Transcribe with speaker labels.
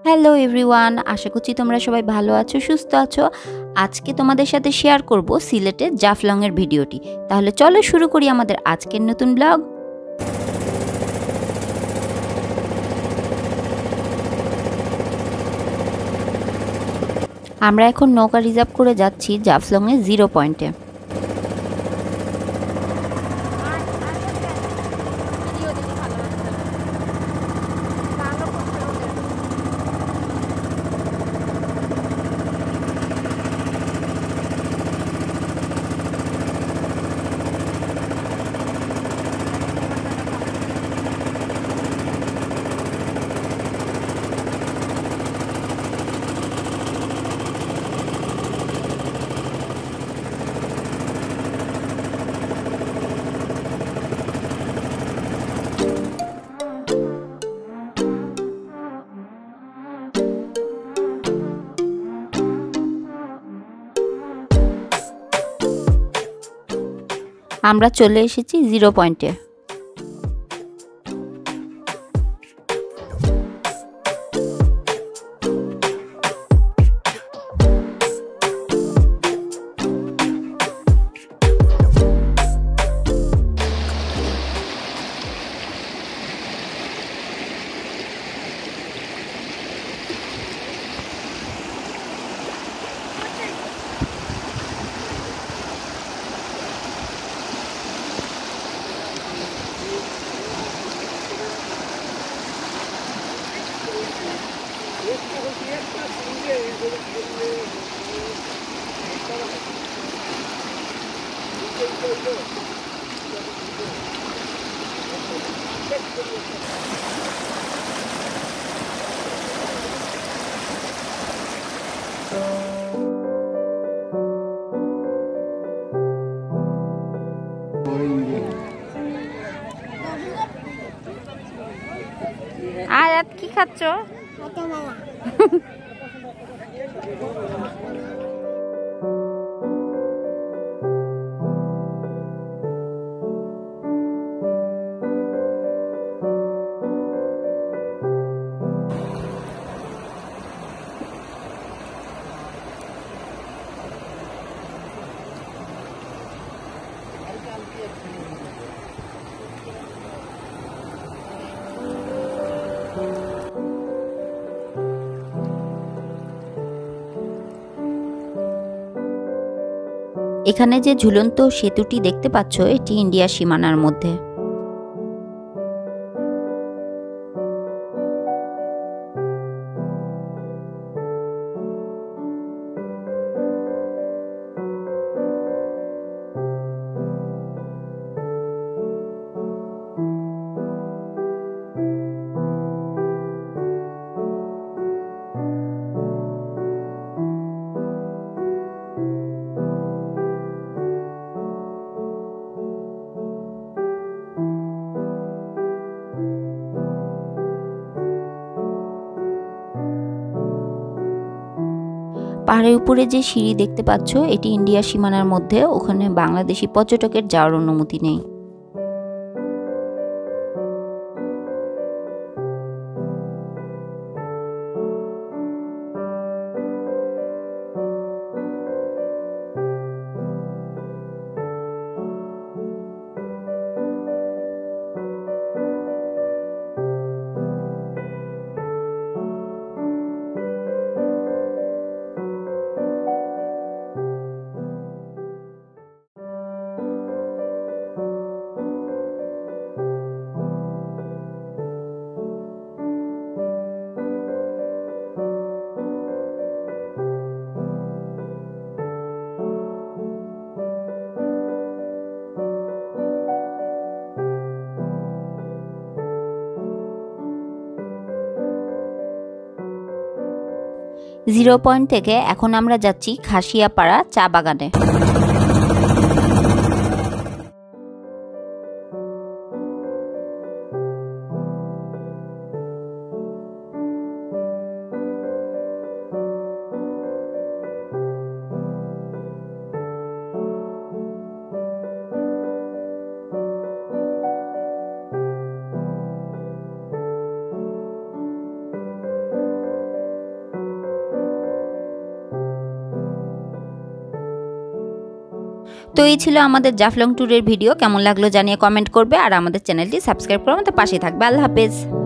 Speaker 1: Hello everyone, আশা করছি তোমরা সবাই ভালো আছো, সুস্থ আছো। আজকে তোমাদের সাথে শেয়ার করব সিলেটের জাফলং এর ভিডিওটি। তাহলে চলো শুরু করি আমাদের আজকের নতুন ব্লগ। আমরা এখন নৌকা রিজার্ভ করে যাচ্ছি জাফলং এর 0 পয়েন্টে। আমরা চলে এসেছি 0 পয়েন্টে। আয়াত কি খাচ্ছ? এখানে যে ঝুলন্ত সেতুটি দেখতে পাচ্ছ, এটি ইন্ডিয়া সীমানার মধ্যে। পাহাড়ের উপরে যে সিঁড়ি দেখতে পাচ্ছ, এটি ইন্ডিয়া সীমানার মধ্যে। ওখানে বাংলাদেশি পর্যটকের যাওয়ার অনুমতি নেই। জিরো পয়েন্ট থেকে এখন আমরা যাচ্ছি খাসিয়াপাড়া চা বাগানে। তো এই ছিল আমাদের জাফলং ট্যুরের ভিডিও। কেমন লাগলো জানিয়ে কমেন্ট করবে আর আমাদের চ্যানেলটি সাবস্ক্রাইব করে আমাদের পাশে থাকবে। আল্লাহ হাফেজ।